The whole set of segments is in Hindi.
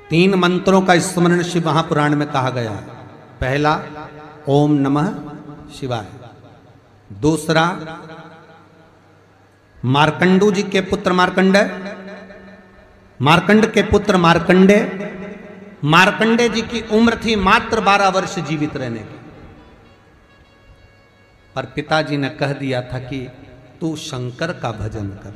3 मंत्रों का स्मरण शिव महापुराण में कहा गया है। पहला ओम नमः शिवाय, दूसरा मार्कंडू जी के पुत्र मार्कंडेय, मार्कंड के पुत्र मार्कंडेय, मार्कंडेय जी की उम्र थी मात्र 12 वर्ष जीवित रहने की, पर पिताजी ने कह दिया था कि तू शंकर का भजन कर,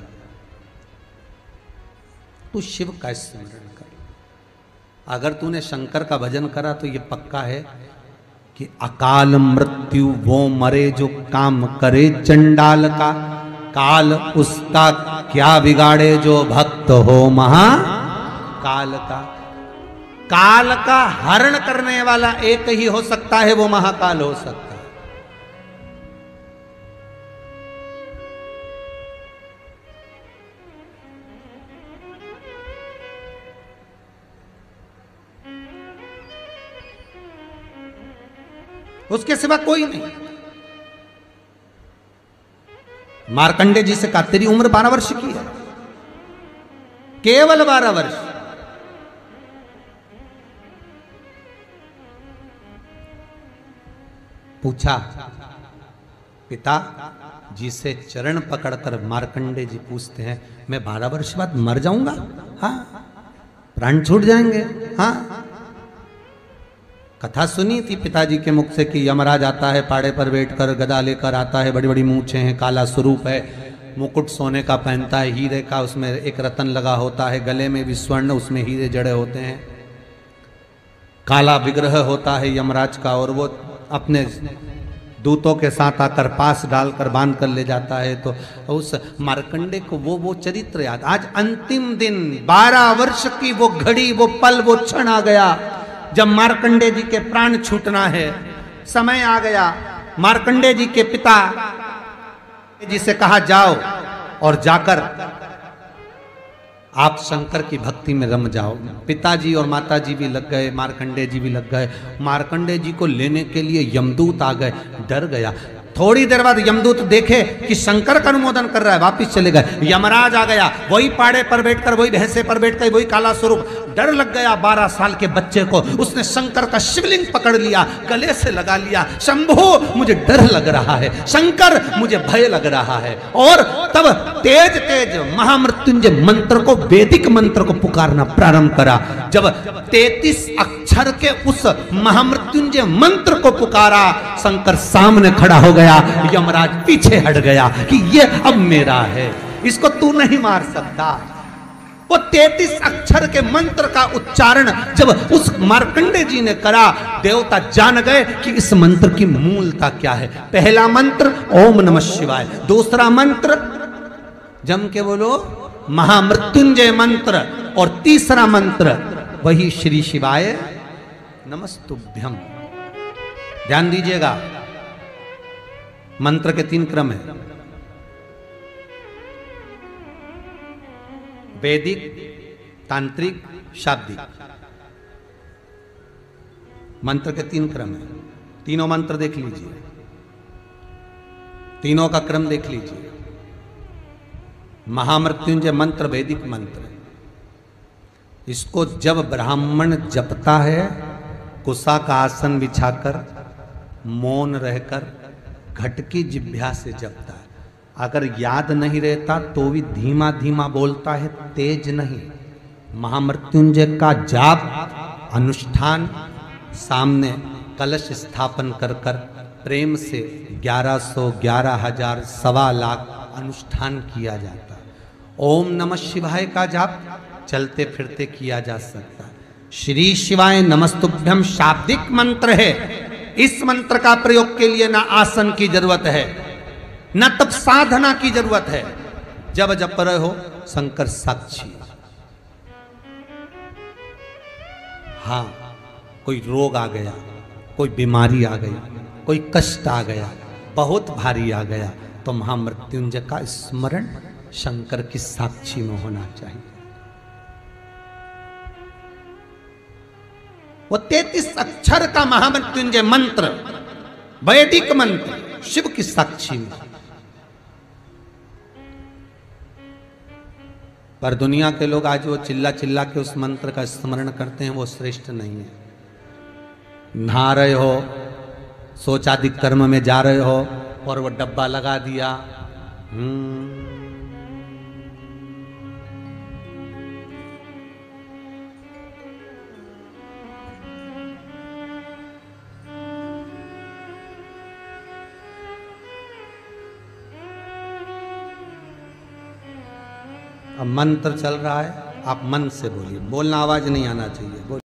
तू शिव का स्मरण कर। अगर तूने शंकर का भजन करा तो ये पक्का है कि अकाल मृत्यु वो मरे जो काम करे चंडाल का, काल उसका क्या बिगाड़े जो भक्त हो महाकाल का। काल का हरण करने वाला एक ही हो सकता है, वो महाकाल हो सकता है। उसके सिवा कोई नहीं। मार्कंडेय जी से कहा तेरी उम्र 12 वर्ष की है, केवल 12 वर्ष। पूछा पिता जी से चरण पकड़कर मार्कंडेय जी पूछते हैं मैं 12 वर्ष बाद मर जाऊंगा? हाँ, प्राण छूट जाएंगे। हाँ, कथा सुनी थी पिताजी के मुख से कि यमराज आता है, पाड़े पर बैठकर गदा लेकर आता है, बड़ी बड़ी मूंछें हैं, काला स्वरूप है, मुकुट सोने का पहनता है, हीरे का उसमें एक रतन लगा होता है, गले में भी स्वर्ण, उसमें हीरे जड़े होते हैं, काला विग्रह होता है यमराज का, और वो अपने दूतों के साथ आकर पास डालकर बांध कर ले जाता है। तो उस मार्कंडेय को वो चरित्र याद। आज अंतिम दिन 12 वर्ष की वो घड़ी, वो पल, वो क्षण आ गया जब मार्कंडेय जी के प्राण छूटना है। समय आ गया। मार्कंडेय जी के पिता जी से कहा जाओ और जाकर आप शंकर की भक्ति में रम जाओ। पिताजी और माताजी भी लग गए, मार्कंडेय जी भी लग गए। मार्कंडेय जी को लेने के लिए यमदूत आ गए। डर गया। थोड़ी देर बाद यमदूत देखे कि शंकर का अनुमोदन कर रहा है, वापिस चले गए। यमराज आ गया, वही पाड़े पर बैठकर, वही भैंसे पर बैठकर, वही काला स्वरूप। डर लग गया 12 साल के बच्चे को। उसने शंकर का शिवलिंग पकड़ लिया, गले से लगा लिया। शंभो मुझे डर लग रहा है, शंकर मुझे भय लग रहा है। और तब तेज तेज महामृत्युंजय मंत्र को, वैदिक मंत्र को पुकारना प्रारंभ करा। जब 33 अक्षर के उस महामृत्युंजय मंत्र को पुकारा, शंकर सामने खड़ा हो गया। यमराज पीछे हट गया कि ये अब मेरा है, इसको तू नहीं मार सकता। वो 33 अक्षर के मंत्र का उच्चारण जब उस मार्कंडेय जी ने करा, देवता जान गए कि इस मंत्र की मूलता क्या है। पहला मंत्र ओम नमः शिवाय, दूसरा मंत्र जम के बोलो महामृत्युंजय मंत्र, और तीसरा मंत्र वही श्री शिवाय नमस्तुभ्यम। ध्यान दीजिएगा, मंत्र के 3 क्रम है। वैदिक, तांत्रिक, शाब्दिक। मंत्र के 3 क्रम है। तीनों मंत्र देख लीजिए, तीनों का क्रम देख लीजिए। महामृत्युंजय मंत्र वैदिक मंत्र, इसको जब ब्राह्मण जपता है, कुसा का आसन बिछाकर, मौन रहकर, घट की जिह्वा से जपता है। अगर याद नहीं रहता तो भी धीमा धीमा बोलता है, तेज नहीं। महामृत्युंजय का जाप, अनुष्ठान, सामने कलश स्थापन कर कर प्रेम से 1100, 11,000, 1.25 लाख अनुष्ठान किया जाता है। ओम नमः शिवाय का जाप चलते फिरते किया जा सकता है। श्री शिवाय नमस्तुभ्यम शाब्दिक मंत्र है। इस मंत्र का प्रयोग के लिए ना आसन की जरूरत है, न तब साधना की जरूरत है। जब जप रहे हो शंकर साक्षी। हाँ, कोई रोग आ गया, कोई बीमारी आ गई, कोई कष्ट आ गया, बहुत भारी आ गया, तो महामृत्युंजय का स्मरण शंकर की साक्षी में होना चाहिए। वो 33 अक्षर का महामृत्युंजय मंत्र, वैदिक मंत्र, शिव की साक्षी में। पर दुनिया के लोग आज वो चिल्ला चिल्ला के उस मंत्र का स्मरण करते हैं, वो श्रेष्ठ नहीं है। नहा रहे हो, सोचादिक कर्म में जा रहे हो और वो डब्बा लगा दिया, अब मंत्र चल रहा है, आप मन से बोलिए, बोलना आवाज नहीं आना चाहिए।